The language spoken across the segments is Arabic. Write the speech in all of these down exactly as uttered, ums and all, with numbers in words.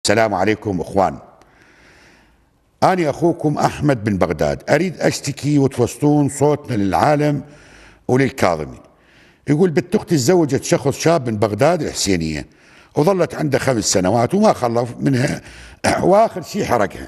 السلام عليكم اخوان. أنا أخوكم أحمد بن بغداد، أريد أشتكي وتوصلون صوتنا للعالم وللكاظمي. يقول بنت أختي تزوجت شخص شاب من بغداد الحسينية وظلت عنده خمس سنوات وما خلف منها وآخر شيء حرقها.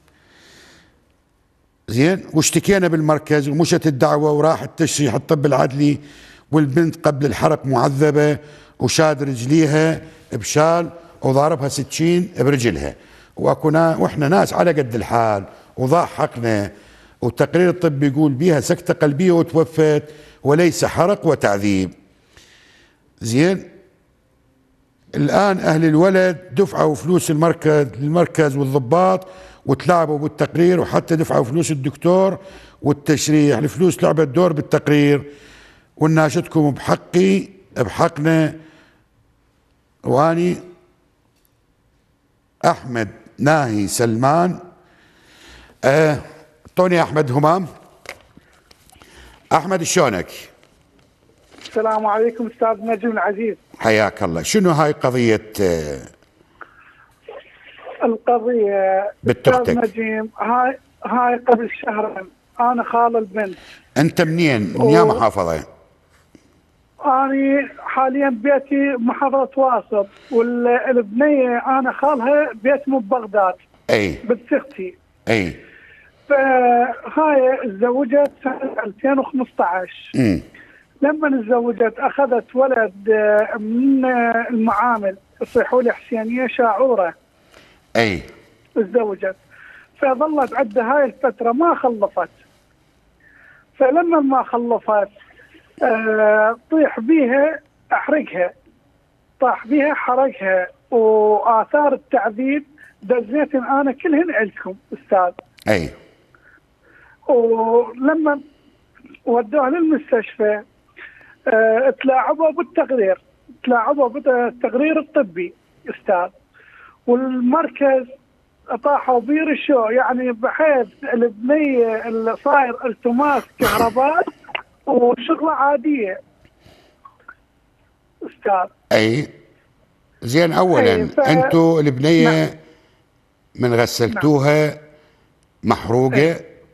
زين، واشتكينا بالمركز ومشت الدعوة وراحت تشريح الطب العدلي، والبنت قبل الحرق معذبة وشاد رجليها بشال وضاربها سكين برجلها، وكنا واحنا ناس على قد الحال وضاع حقنا، والتقرير الطبي يقول بيها سكتة قلبية وتوفت وليس حرق وتعذيب. زين، الآن أهل الولد دفعوا فلوس المركز المركز والضباط وتلاعبوا بالتقرير، وحتى دفعوا فلوس الدكتور والتشريح، الفلوس لعبت دور بالتقرير، وناشدكم بحقي بحقنا. واني أحمد ناهي سلمان. اعطوني أه أحمد همام. أحمد شلونك؟ السلام عليكم أستاذ نجم العزيز. حياك الله. شنو هاي قضية أه القضية بنت أختك؟ أستاذ نجم، هاي هاي قبل شهرين أنا خال البنت. أنت منين؟ من يا محافظة؟ أنا حاليا بيتي محافظة واسط، والبنية أنا خالها بيت مو ببغداد. أي بنت أختي. أي فهاي تزوجت سنة ألفين وخمسة عشر. امم لما تزوجت أخذت ولد من المعامل، يصيحوا لي حسينية شاعورة. أي تزوجت، فظلت عندها هاي الفترة ما خلفت. فلما ما خلفت أه طيح بيها أحرقها، طاح بيها حرقها، وآثار التعذيب دزيتن أنا كلهن عندكم أستاذ. أي ولما ودوها للمستشفى أه تلاعبوا بالتقرير، تلاعبوا بالتقرير الطبي أستاذ، والمركز طاحوا بيرشوا، يعني بحيث البنية اللي صاير التماس كهرباء وشغلة عادية أستاذ. أي زين، أولا أي ف... أنتوا البنية نعم. من غسلتوها نعم. محروقة؟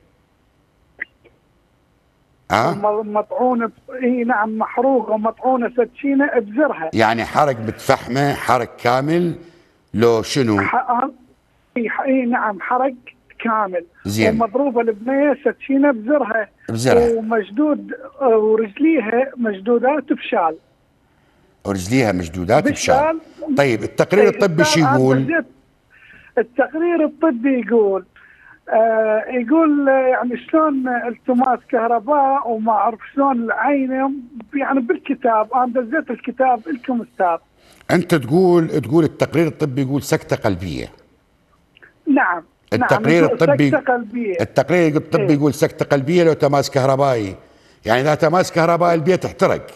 أه؟ مطعونة. اي نعم، محروقة ومطعونة سكينة بزرها. يعني حرق بتفحمه حرق كامل لو شنو؟ ح... اي نعم، حرق كامل. زين. ومضروبة البنية سكينة بزرها بزرها، ومجدود، ورجليها مجدودات بشال. ورجليها مجدودات بشال. طيب التقرير الطبي شو يقول؟ التقرير الطبي يقول آه يقول يعني شلون التماس كهرباء وما اعرف شلون العين، يعني بالكتاب انا دزيت الكتاب لكم استاذ. انت تقول تقول التقرير الطبي يقول سكتة قلبية. نعم. التقرير نعم الطبي سكتة قلبية. التقرير الطبي إيه؟ يقول سكتة قلبية لو تماس كهربائي، يعني اذا تماس كهربائي البيت احترق.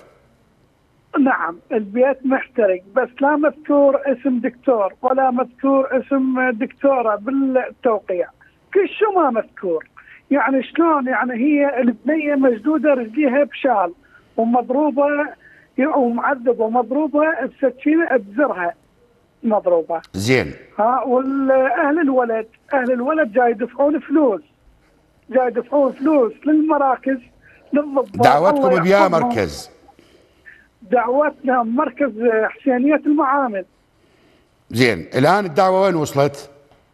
نعم البيت محترق، بس لا مذكور اسم دكتور ولا مذكور اسم دكتورة بالتوقيع، كل شو ما مذكور. يعني شلون يعني هي البنية مجدودة رجليها بشال ومضروبة ومعذبة ومضروبة بسكينة بزرها مضروبة. زين. ها، واهل الولد اهل الولد جاي يدفعون فلوس، جاي يدفعون فلوس للمراكز للضباط. دعوتكم بيا مركز؟ دعوتنا مركز حسينية المعامل. زين، الآن الدعوة وين وصلت؟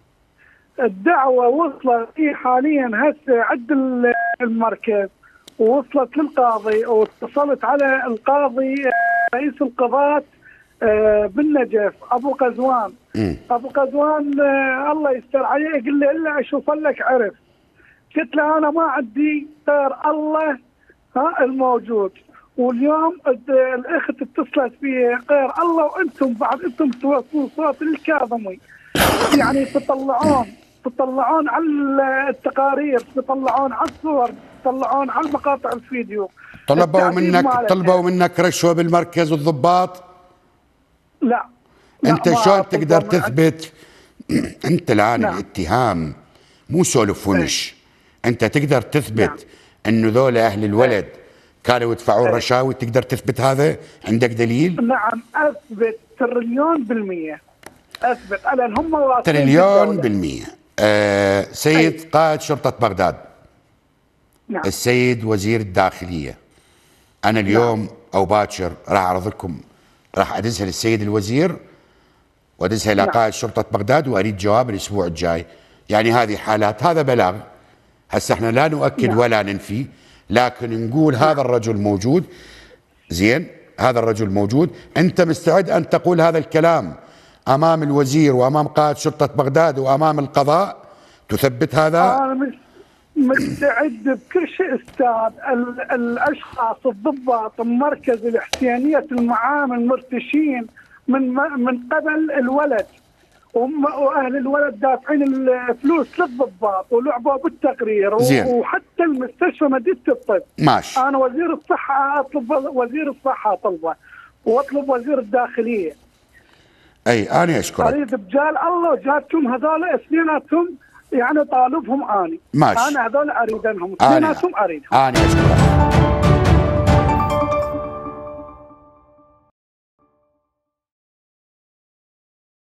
الدعوة وصلت في حاليا هسه عند المركز، ووصلت للقاضي، واتصلت على القاضي رئيس القضاة بالنجف أبو قزوان. م. أبو قزوان الله يستر عليه، يقول لي إلا أشوف لك عرف. قلت له أنا ما عندي غير الله ها الموجود، واليوم الاخت اتصلت فيه غير الله، وانتم بعد انتم توصلون صوت الكاظمي، يعني تطلعون تطلعون على التقارير، تطلعون على الصور، تطلعون على مقاطع الفيديو. طلبوا منك طلبوا منك رشوه بالمركز والضباط؟ لا, لا انت شلون تقدر تثبت؟ انت الان نعم. الاتهام مو سولف ونش. ايه؟ انت تقدر تثبت نعم. انه ذولا اهل الولد ايه؟ كانوا يدفعون رشاوي؟ تقدر تثبت هذا؟ عندك دليل؟ نعم اثبت تريليون بالمية. اثبت على ان هم واصلين تريليون بالمية. آه سيد أي. قائد شرطة بغداد، نعم. السيد وزير الداخلية، أنا اليوم نعم. أو باكر راح أعرض لكم، راح أدزها للسيد الوزير وأدزها إلى نعم. قائد شرطة بغداد وأريد جواب الأسبوع الجاي. يعني هذه حالات، هذا بلاغ. هسه احنا لا نؤكد نعم. ولا ننفي، لكن نقول نعم. هذا الرجل موجود. زين، هذا الرجل موجود. أنت مستعد أن تقول هذا الكلام أمام الوزير وأمام قائد شرطة بغداد وأمام القضاء؟ تثبت هذا؟ أنا مستعد بكل شيء أستاذ. الأشخاص الضباط مركز الحسينية المعامل مرتشين من من قبل الولد، واهل الولد دافعين الفلوس للضباط ولعبوا بالتقرير. زين. وحتى المستشفى مدينه الطب. ماشي. انا وزير الصحه اطلب وزير الصحه طلبه، واطلب وزير الداخليه. اي انا اشكرك. اريد بجال الله جاتكم هذول اثنيناتهم، يعني طالبهم اني. ماشي. انا هذول اريدهم اثنيناتهم اريدهم. انا اشكرك.